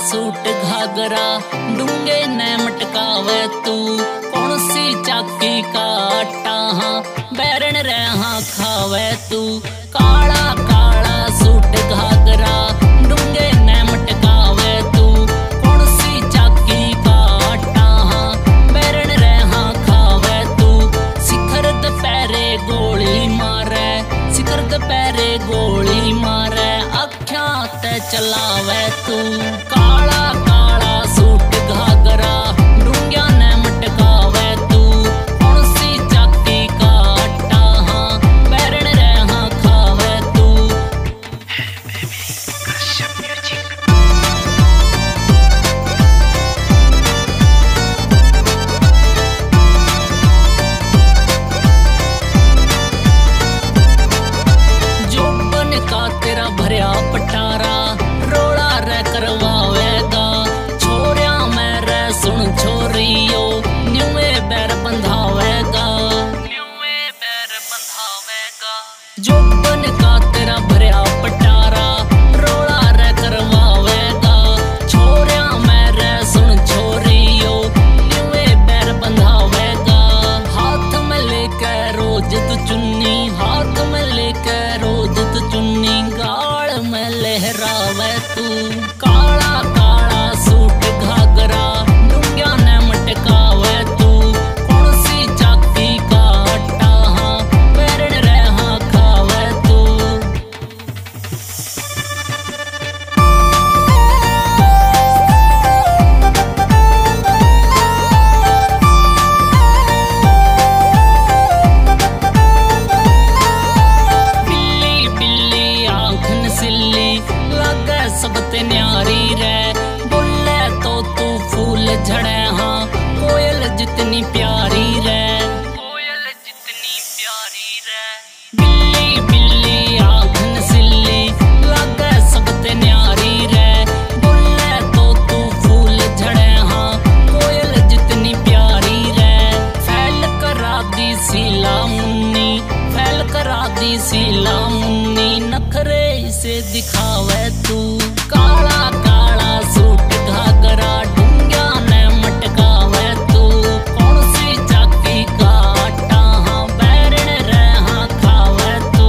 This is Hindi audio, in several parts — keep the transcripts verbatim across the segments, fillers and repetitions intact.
सूट घाघरा डूंगे ने मटकावे तू। कौन सी चाकी का आटा हाँ बैरन रहा खावे तू। काला काला सूट घाघरा डूंगे ने मटकावे तू। कौन सी चाकी का आटा हाँ बैरन रहा खावे तू। शिखर दोपहरे गोली मारे शिखर दोपहरे गोली मारे अख्यां ते चलावे तू। काला काला सूट घाघरा डूंगिया ने मटकावे तू। कौन सी चाकी का आटा हाँ बैरन रहा खावे तू। जोबन का तेरा भरिया पटारा रोड़ा रे करवावेगा। छोरिया में रे सुन छोरियो न्यूए बैर बंधावेगा न्यूए बैर बंधावेगा। जोबन का तेरा भरिया पटारा रोड़ा रे करवावेगा। छोरिया में रे सुन छोरियो न्यूए बैर बंधावेगा। हाथ में लेके रोज तू चुन्नी हाथ में लेके रोज तू चुन्नी गाल में लहरावे तू। काला काला सूट घाघरा डूंगिया ने मटकावे तू। कौन सी चाकी का आटा हाँ बैरन रहा खावे तू। बिल्ली बिल्ली आँख नसीली लागे सब ते न्यारी रे। बोले तो तू फूल झड़े हाँ कोयल जितनी प्यारी रे कोयल जितनी प्यारी रे। बिल्ली बिल्ली आँख नसीली लागे सब ते न्यारी रे। बोले तो तू फूल झड़े हाँ कोयल जितनी प्यारी रे। फैल करा दी सीला मुन्नी फैल करा दी सीला मुन्नी नखरे से दिखावे तू। काला काला सूट घाघरा डूंगिया ने मटकावे तू। कौन सी चाकी का आटा हाँ बैरन रहा खावे तू।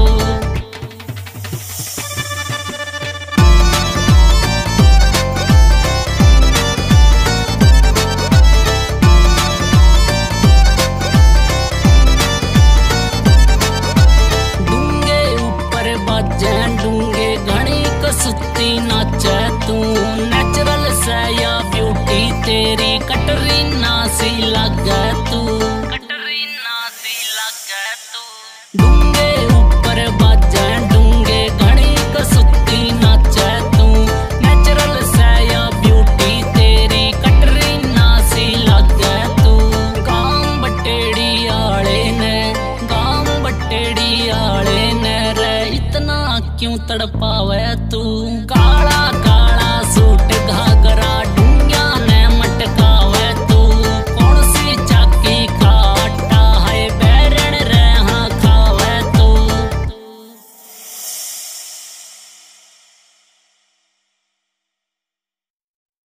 डूंगे ऊपर बाजे डूंगे घनी कसुती नाचे तू। नेचुरल से या ब्यूटी तेरी कटरीना सी लागे